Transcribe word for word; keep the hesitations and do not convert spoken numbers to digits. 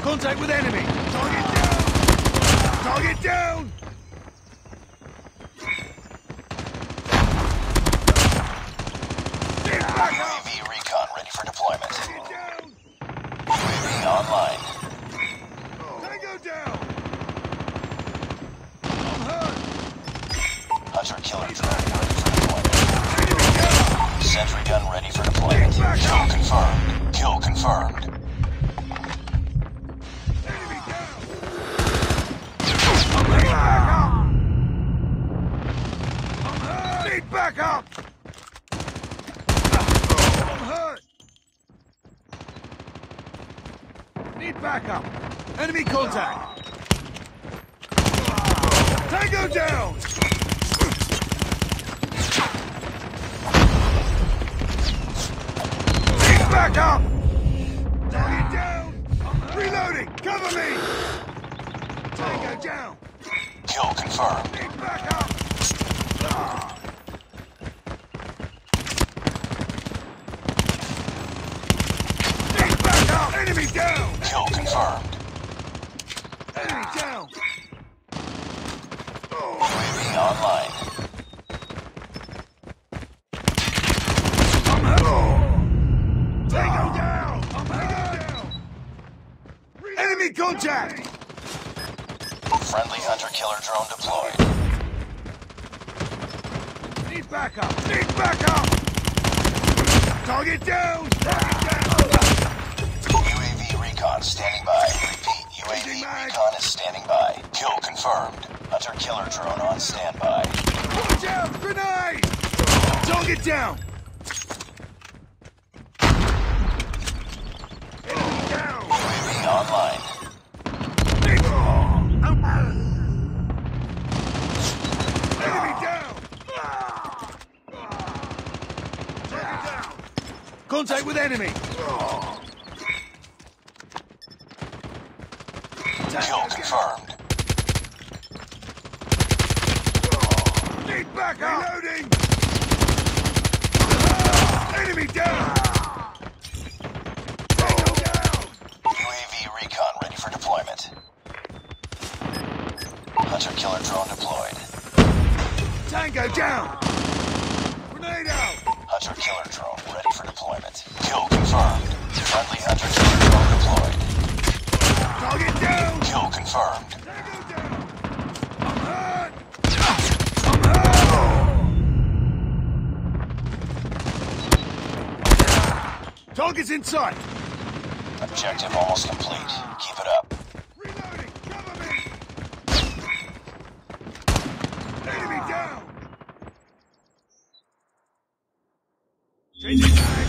Contact with enemy! Target down! Target down! Get back U A up! V recon ready for deployment. Target down! U A V online. Tango down! I'm hurt! Hunter killer drone ready for deployment. Enemy down! Sentry gun ready for deployment. Kill confirmed. Kill confirmed. Enemy down! I'm hurt! Back up! I'm hurt! Need back up! I'm hurt! Need backup! Enemy contact! Tango down! Need backup! Target down! Reloading! Cover me! Tango down! Kill confirmed. Need backup! Need backup! Enemy down! Kill confirmed. Enemy down! U A V online. I'm hurt! Tango down! I'm hurt! Enemy contact! Friendly hunter killer drone deployed. Need backup! Need backup! Target down! Target down! U A V recon standing by. Repeat, U A V recon is standing by. Kill confirmed. Hunter killer drone on standby. Watch out! Grenade! Target down! Enemy down! U A V online. Need... Enemy down! Target down! Contact with enemy! Kill confirmed. Need backup! Reloading! Enemy down! Tango down! U A V recon ready for deployment. Hunter killer drone deployed. Tango down! Grenade out! Hunter killer drone ready for deployment. Kill confirmed. Friendly hunter killer drone deployed. Target down! Kill confirmed. Tango down! I'm hurt! I'm hurt! Target's in sight! Objective almost complete. Keep it up. Reloading! Cover me! Enemy down! Changing mag!